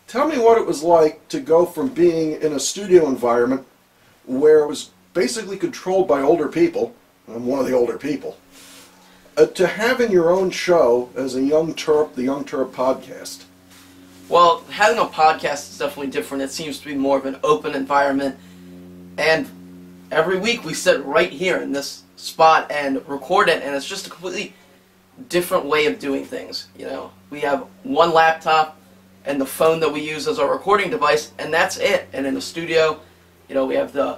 Tell me what it was like to go from being in a studio environment where it was basically controlled by older people, I'm one of the older people, to having your own show as a Young Terp, the Young Terp podcast. Well, having a podcast is definitely different. It seems to be more of an open environment, and every week we sit right here in this spot and record it, and it's just a completely different way of doing things. You know, we have one laptop and the phone that we use as our recording device, and that's it. And in the studio, you know, we have the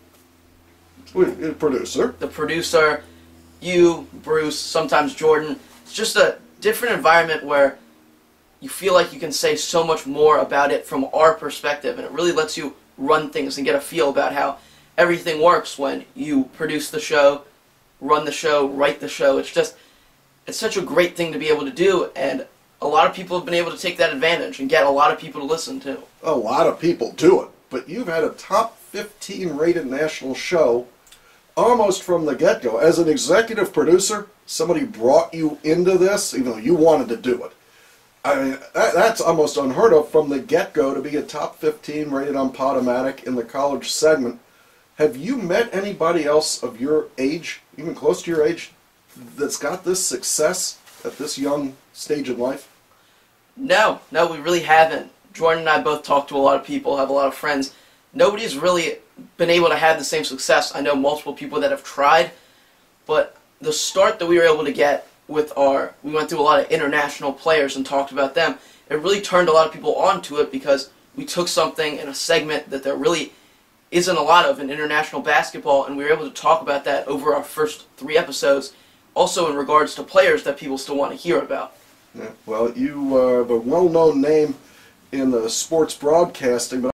producer, you, Bruce, sometimes Jordan. It's just a different environment where you feel like you can say so much more about it from our perspective, and it really lets you run things and get a feel about how everything works when you produce the show, run the show, write the show. It's such a great thing to be able to do, and a lot of people have been able to take that advantage and get a lot of people to listen to. A lot of people do it, but you've had a top 15 rated national show almost from the get-go. As an executive producer, somebody brought you into this, even though you wanted to do it. I mean, that's almost unheard of from the get-go to be a top 15 rated on Podomatic in the college segment. Have you met anybody else of your age, even close to your age, that's got this success at this young stage in life? No, we really haven't. Jordan and I both talk to a lot of people, have a lot of friends. Nobody's really been able to have the same success. I know multiple people that have tried, but the start that we were able to get with we went through a lot of international players and talked about them. It really turned a lot of people onto it because we took something in a segment that there really isn't a lot of in international basketball, and we were able to talk about that over our first 3 episodes, also in regards to players that people still want to hear about. Yeah, well, you are a well-known name in the sports broadcasting, but